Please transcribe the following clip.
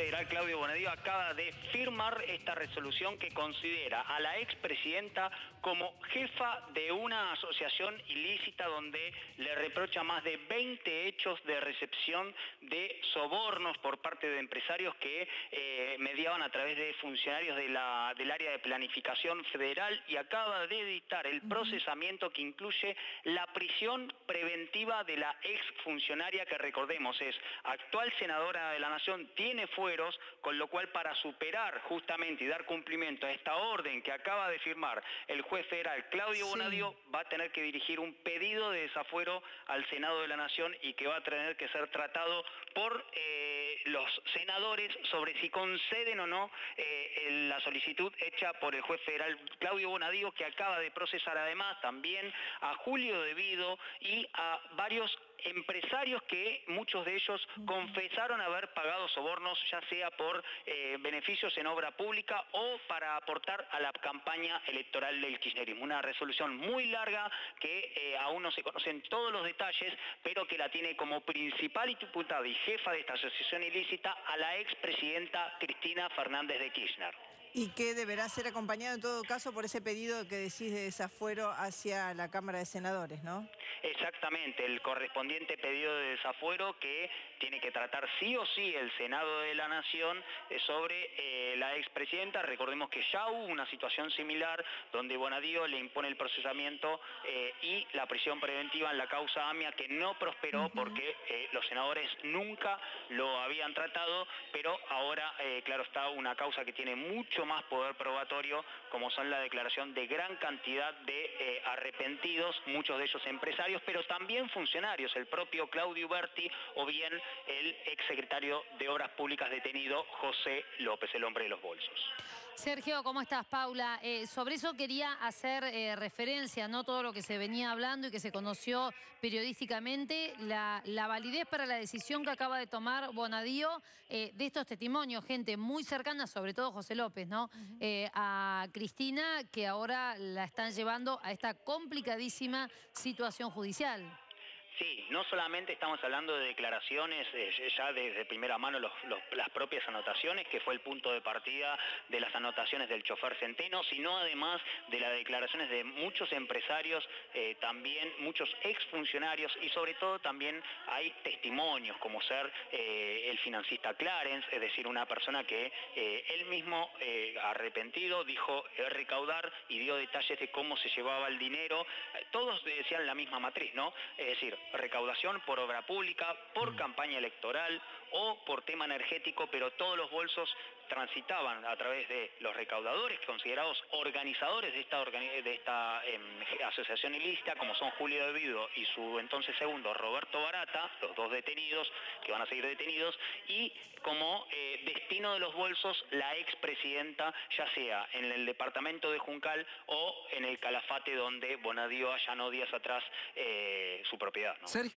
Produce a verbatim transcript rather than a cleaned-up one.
federal Claudio Bonadío acaba de firmar esta resolución que considera a la expresidenta como jefa de una asociación ilícita donde le reprocha más de veinte hechos de recepción de sobornos por parte de empresarios que eh, mediaban a través de funcionarios de la, del área de planificación federal, y acaba de dictar el procesamiento que incluye la prisión preventiva de la exfuncionaria, que recordemos es actual senadora de la Nación, tiene fueros, con lo cual para superar justamente y dar cumplimiento a esta orden que acaba de firmar el juez federal Claudio Sí. Bonadío, va a tener que dirigir un pedido de desafuero al Senado de la Nación y que va a tener que ser tratado por eh, los senadores sobre si conceden o no eh, la solicitud hecha por el juez federal Claudio Bonadío, que acaba de procesar además también a Julio De Vido y a varios empresarios que muchos de ellos confesaron haber pagado sobornos, ya sea por eh, beneficios en obra pública o para aportar a la campaña electoral del kirchnerismo. Una resolución muy larga que eh, aún no se conocen todos los detalles, pero que la tiene como principal imputada y jefa de esta asociación ilícita a la expresidenta Cristina Fernández de Kirchner. Y que deberá ser acompañado en todo caso por ese pedido que decís de desafuero hacia la Cámara de Senadores, ¿no? Exactamente, el correspondiente pedido de desafuero que tiene que tratar sí o sí el Senado de la Nación sobre eh, la expresidenta. Recordemos que ya hubo una situación similar donde Bonadío le impone el procesamiento eh, y la prisión preventiva en la causa AMIA, que no prosperó porque eh, los senadores nunca lo habían tratado, pero ahora, eh, claro está, una causa que tiene mucho más poder probatorio, como son la declaración de gran cantidad de eh, arrepentidos, muchos de ellos empresarios, pero también funcionarios, el propio Claudio Berti o bien el exsecretario de Obras Públicas detenido, José López, el hombre de los bolsos. Sergio, ¿cómo estás? Paula, eh, sobre eso quería hacer eh, referencia, ¿no? Todo lo que se venía hablando y que se conoció periodísticamente, la, la validez para la decisión que acaba de tomar Bonadío eh, de estos testimonios, gente muy cercana, sobre todo José López, ¿no? Uh-huh. eh, a Cristina, que ahora la están llevando a esta complicadísima situación judicial. Sí, no solamente estamos hablando de declaraciones, eh, ya desde primera mano los, los, las propias anotaciones, que fue el punto de partida de las anotaciones del chofer Centeno, sino además de las declaraciones de muchos empresarios, eh, también muchos exfuncionarios, y sobre todo también hay testimonios como ser eh, el financista Clarence, es decir, una persona que eh, él mismo eh, arrepentido dijo eh, recaudar y dio detalles de cómo se llevaba el dinero. Todos decían la misma matriz, ¿no? Es decir, recaudación por obra pública, por mm. campaña electoral o por tema energético, pero todos los bolsos transitaban a través de los recaudadores considerados organizadores de esta, organi de esta eh, asociación ilícita, como son Julio De Vido y su entonces segundo Roberto Barata, los dos detenidos, que van a seguir detenidos, y como eh, destino de los bolsos la expresidenta, ya sea en el departamento de Juncal o en el Calafate donde Bonadío allanó días atrás eh, su propiedad, ¿no?